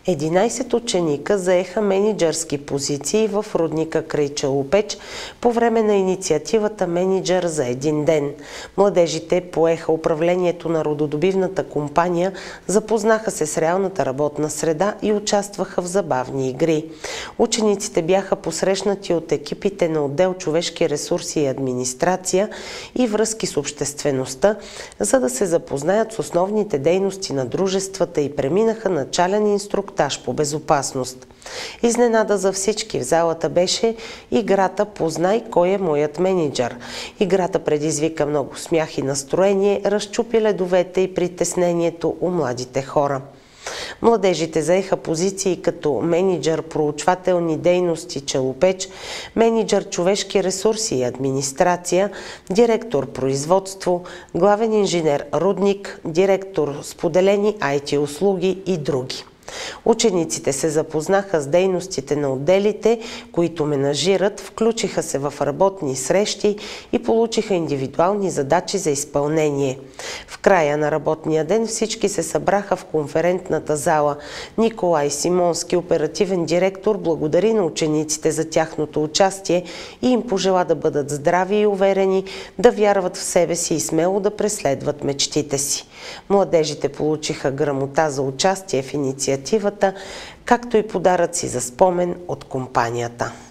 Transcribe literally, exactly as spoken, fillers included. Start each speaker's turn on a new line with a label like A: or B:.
A: единайсет ученика заеха мениджърски позиции в рудника край Челопеч по време на инициативата "Мениджър за един ден". Младежите поеха управлението на рододобивната компания, запознаха се с реалната работна среда и участваха в забавни игри. Учениците бяха посрещнати от екипите на отдел "Човешки ресурси и администрация" и "Връзки с обществеността", за да се запознаят с основните дейности на дружествата и преминаха начален инструктаж по безопасност. Изненада за всички в залата беше играта "Познай кой е моят мениджър". Играта предизвика много смях и настроение, разчупи ледовете и притеснението у младите хора. Младежите заеха позиции като мениджър проучвателни дейности Челопеч, мениджър човешки ресурси и администрация, директор производство, главен инженер рудник, директор споделени ай ти услуги и други. Учениците се запознаха с дейностите на отделите, които менажират, включиха се в работни срещи и получиха индивидуални задачи за изпълнение. В края на работния ден всички се събраха в конферентната зала. Николай Симонски, оперативен директор, благодари на учениците за тяхното участие и им пожела да бъдат здрави и уверени, да вярват в себе си и смело да преследват мечтите си. Младежите получиха грамота за участие в инициативата, както и подаръци за спомен от компанията.